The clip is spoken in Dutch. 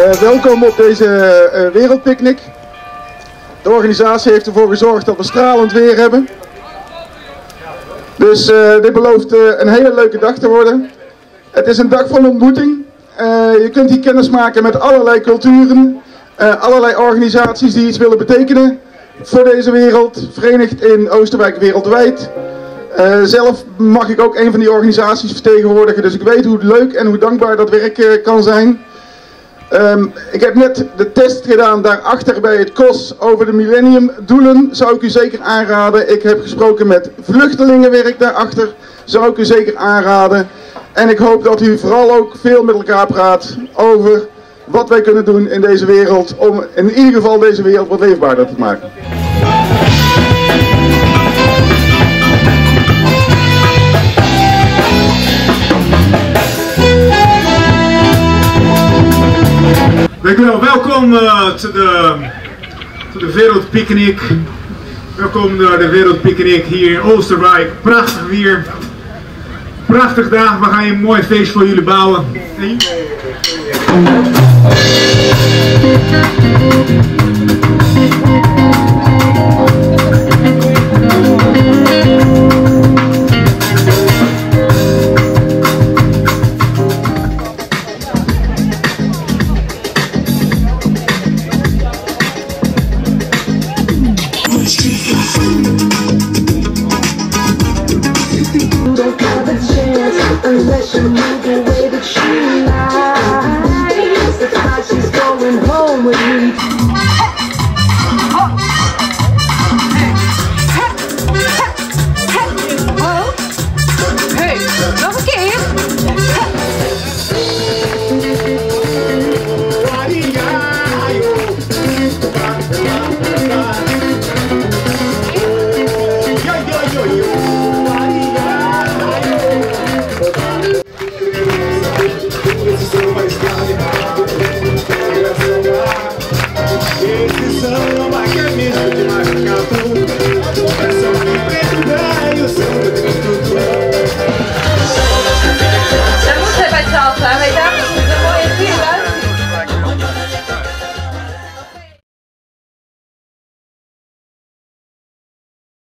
Welkom op deze wereldpicknick. De organisatie heeft ervoor gezorgd dat we stralend weer hebben. Dus dit belooft een hele leuke dag te worden. Het is een dag van ontmoeting. Je kunt hier kennis maken met allerlei culturen, allerlei organisaties die iets willen betekenen voor deze wereld, verenigd in Oosterwijk wereldwijd. Zelf mag ik ook een van die organisaties vertegenwoordigen, dus ik weet hoe leuk en hoe dankbaar dat werk kan zijn. Ik heb net de test gedaan daarachter bij het COS over de millenniumdoelen, zou ik u zeker aanraden. Ik heb gesproken met vluchtelingenwerk daarachter, zou ik u zeker aanraden. En ik hoop dat u vooral ook veel met elkaar praat over wat wij kunnen doen in deze wereld, om in ieder geval deze wereld wat leefbaarder te maken. Dankjewel, welkom to de Wereldpicknick. Welkom naar de Wereldpicknick hier in Oosterwijk. Prachtig weer. Prachtig dag, we gaan hier een mooi feest voor jullie bouwen. Hey. Unless you move the way that she likes. That's why she's going home with me. Hey, nog een keer. Esse samba que é mesmo de marcar tudo. É só me perdoar, eu sou